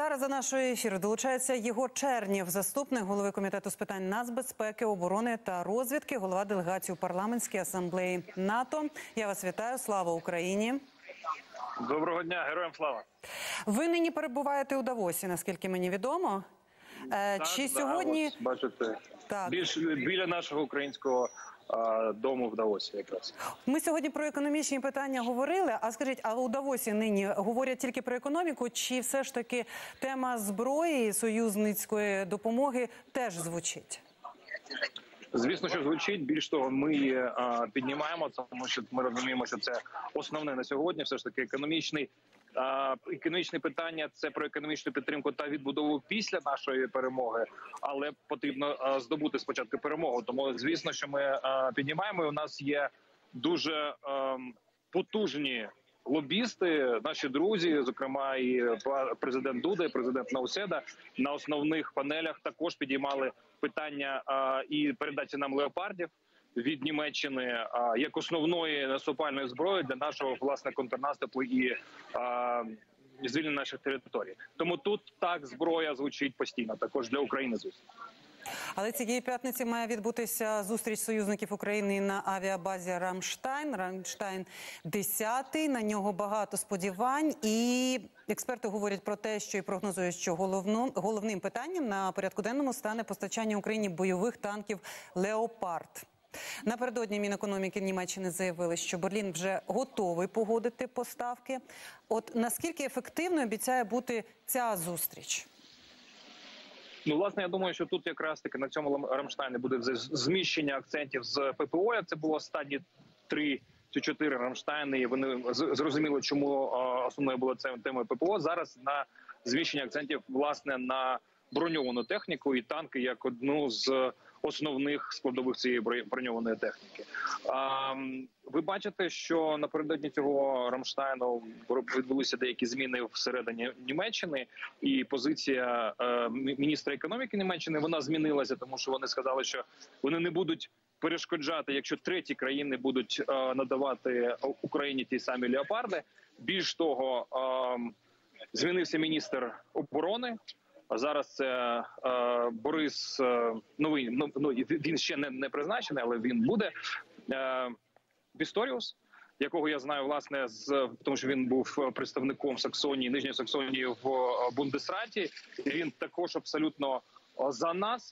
Зараз до нашого ефіру долучається Єгор Чернєв, заступник голови Комітету з питань нацбезпеки, оборони та розвідки, голова делегації у Парламентській асамблеї НАТО. Я вас вітаю. Слава Україні! Доброго дня, героям слава! Ви нині перебуваєте у Давосі, наскільки мені відомо. Чи сьогодні... Ось, бачите, біля нашого українського дому в Давосі якраз. Ми сьогодні про економічні питання говорили, а скажіть, а у Давосі нині говорять тільки про економіку, чи все ж таки тема зброї, союзницької допомоги теж звучить? Звісно, що звучить. Більш того, ми її піднімаємо, тому що ми розуміємо, що це основне на сьогодні, все ж таки економічне питання – це про економічну підтримку та відбудову після нашої перемоги, але потрібно здобути спочатку перемогу. Тому, звісно, що ми піднімаємо, і у нас є дуже потужні лобісти, наші друзі, зокрема і президент Дуда, і президент Науседа на основних панелях також підіймали питання і передачі нам леопардів від Німеччини як основної наступальної зброї для нашого власне контрнаступу і звільнення наших територій. Тому тут так зброя звучить постійно, також для України, звісно. Але цієї п'ятниці має відбутися зустріч союзників України на авіабазі Рамштайн. Рамштайн-10. На нього багато сподівань. І експерти говорять про те, що і прогнозують, що головним питанням на порядку денному стане постачання Україні бойових танків «Леопард». Напередодні Мінекономіки Німеччини заявили, що Берлін вже готовий погодити поставки. От наскільки ефективною обіцяє бути ця зустріч? Ну, власне, я думаю, що тут якраз таки на цьому Рамштайні буде зміщення акцентів з ППО. Це було останні 3 чи 4 Рамштайни, і вони зрозуміли, чому основною була це тема ППО. Зараз на зміщення акцентів, власне, на броньовану техніку і танки як одну з основних складових цієї броньованої техніки. Ви бачите, що напередодні цього Рамштайну відбулися деякі зміни всередині Німеччини, і позиція міністра економіки Німеччини, вона змінилася, тому що вони сказали, що вони не будуть перешкоджати, якщо треті країни будуть надавати Україні ті самі леопарди. Більш того, змінився міністр оборони. А зараз це Борис новий, він ще не призначений, але він буде, Пісторіус, якого я знаю, власне, тому що він був представником Саксонії, Нижньої Саксонії в Бундесраті. Він також абсолютно за нас.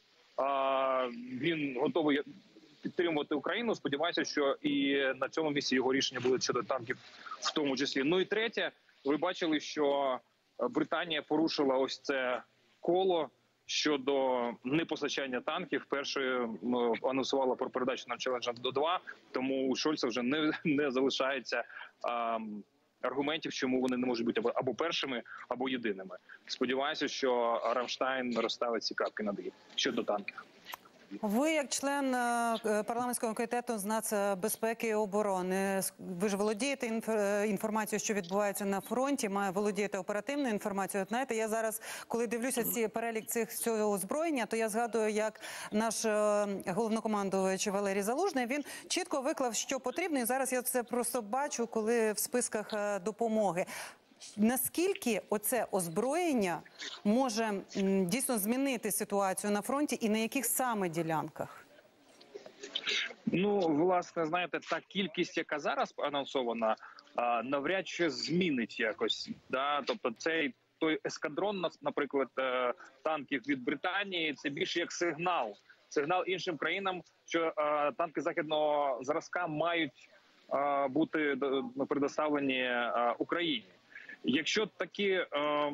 Він готовий підтримувати Україну. Сподіваюся, що і на цьому місці його рішення будуть щодо танків в тому числі. Ну і третє, ви бачили, що Британія порушила ось це коло щодо непостачання танків. Першою анонсувала про передачу нам Challenger 2, тому у Шольца вже не залишається аргументів, чому вони не можуть бути або першими, або єдиними. Сподіваюся, що Рамштайн розставить ці крапки над «і» щодо танків. Ви, як член парламентського комітету з нацбезпеки і оборони, ви ж володієте інформацією, що відбувається на фронті, володієте оперативною інформацією. От, знаєте, я зараз, коли дивлюся перелік цього озброєння, то я згадую, як наш головнокомандувач Валерій Залужний, він чітко виклав, що потрібно, і зараз я це просто бачу, коли в списках допомоги. Наскільки оце озброєння може дійсно змінити ситуацію на фронті і на яких саме ділянках? Ну, власне, знаєте, та кількість, яка зараз анонсована, навряд чи змінить якось. Да? Тобто той ескадрон, наприклад, танків від Британії, це більше як сигнал. Сигнал іншим країнам, що танки західного зразка мають бути предоставлені Україні. Якщо такі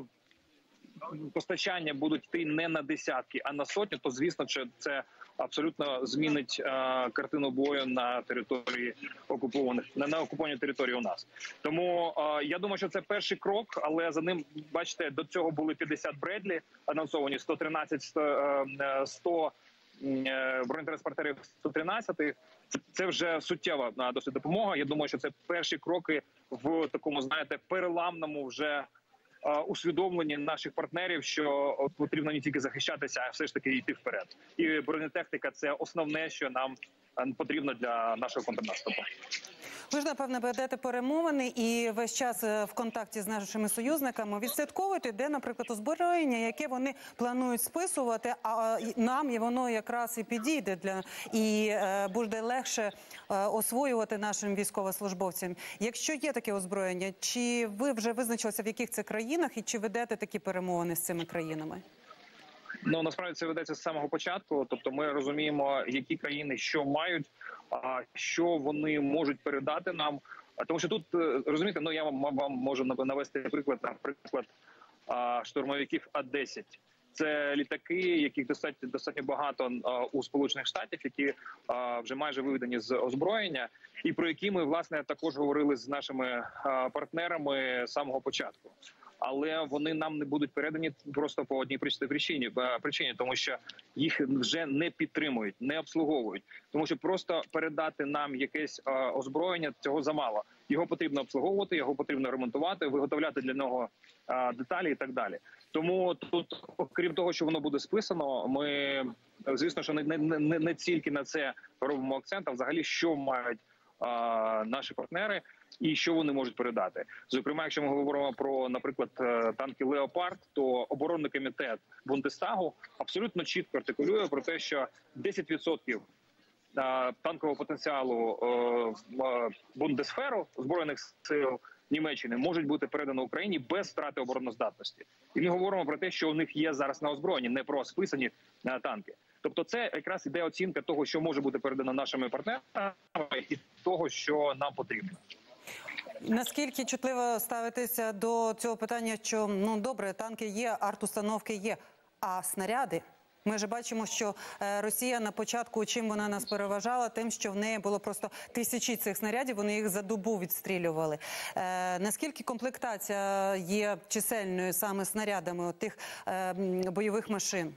постачання будуть йти не на десятки, а на сотні, то, звісно, це абсолютно змінить картину бою на території окупованих, на окупованій території у нас. Тому я думаю, що це перший крок, але за ним, бачите, до цього були 50 Бредлі анонсовані, 113, 100 бронетранспортерів 113. Це вже суттєва досить допомога. Я думаю, що це перші кроки в такому, знаєте, переламному вже усвідомленні наших партнерів, що потрібно не тільки захищатися, а все ж таки йти вперед. І бронетехніка – це основне, що нам потрібно для нашого контрнаступу. Ви ж, напевне, ведете перемовини і весь час в контакті з нашими союзниками. Відслідковуєте, де, наприклад, озброєння, яке вони планують списувати, а нам воно якраз і підійде і буде легше освоювати нашим військовослужбовцям. Якщо є таке озброєння, чи ви вже визначилися, в яких це країнах, і чи ведете такі перемовини з цими країнами? Ну, насправді це ведеться з самого початку. Тобто ми розуміємо, які країни що мають, що вони можуть передати нам. Тому що тут, розумієте, я вам можу навести приклад, наприклад, штурмовиків А-10. Це літаки, яких достатньо багато у Сполучених Штатів, які вже майже виведені з озброєння, і про які ми, власне, також говорили з нашими партнерами з самого початку. Але вони нам не будуть передані просто по одній причині, тому що їх вже не підтримують, не обслуговують. Тому що просто передати нам якесь озброєння, цього замало. Його потрібно обслуговувати, його потрібно ремонтувати, виготовляти для нього деталі і так далі. Тому тут, окрім того, що воно буде списано, ми, звісно, що не тільки на це робимо акцент, а взагалі, що мають наші партнери і що вони можуть передати. Зокрема, якщо ми говоримо про, наприклад, танки «Леопард», то оборонний комітет Бундестагу абсолютно чітко артикулює про те, що 10% танкового потенціалу Бундесферу, Збройних сил Німеччини, можуть бути передано Україні без втрати обороноздатності. І ми говоримо про те, що у них є зараз на озброєнні, не про списані танки. Тобто це якраз іде оцінка того, що може бути передано нашими партнерами і того, що нам потрібно. Наскільки чутливо ставитися до цього питання, що, добре, танки є, артустановки є, а снаряди? Ми ж бачимо, що Росія на початку, чим вона нас переважала, тим, що в неї було просто тисячі цих снарядів, вони їх за добу відстрілювали. Наскільки комплектація є чисельною саме снарядами тих бойових машин?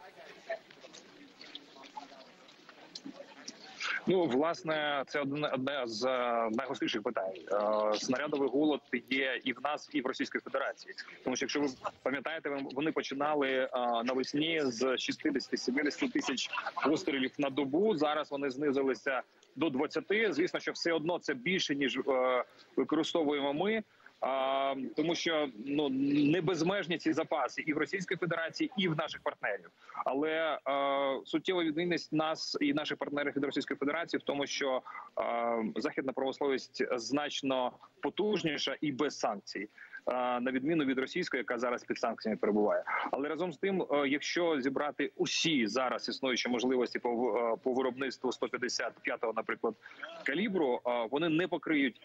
Власне, це одне з найгостріших питань. Снарядовий голод є і в нас, і в Російській Федерації. Тому що, якщо ви пам'ятаєте, вони починали навесні з 60-70 тисяч пострілів на добу. Зараз вони знизилися до 20. Звісно, що все одно це більше, ніж використовуємо ми. Тому що не безмежні ці запаси і в Російській Федерації, і в наших партнерів. Але суттєва відмінність нас і наших партнерів від Російської Федерації в тому, що західна промисловість значно потужніша і без санкцій, на відміну від російської, яка зараз під санкціями перебуває. Але разом з тим, якщо зібрати усі зараз існуючі можливості по виробництву 155-го, наприклад, калібру, вони не покриють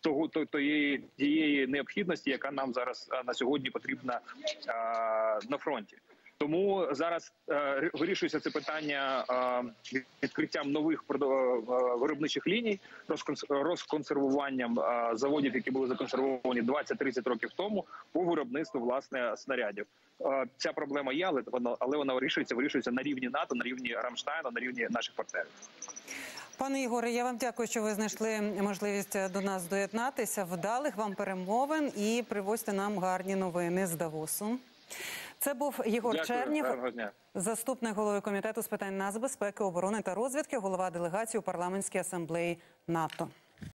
тієї необхідності, яка нам зараз на сьогодні потрібна на фронті. Тому зараз вирішується це питання відкриттям нових виробничих ліній, розконсервуванням заводів, які були законсервовані 20-30 років тому, по виробництву, власне, снарядів. Ця проблема є, але вона вирішується на рівні НАТО, на рівні Рамштайну, на рівні наших партнерів. Пане Ігоре, я вам дякую, що ви знайшли можливість до нас доєднатися. Вдалих вам перемовин і привозьте нам гарні новини з Давосу. Це був Єгор Чернєв, заступник голови Комітету з питань нацбезпеки, оборони та розвідки, голова делегації у Парламентській асамблеї НАТО.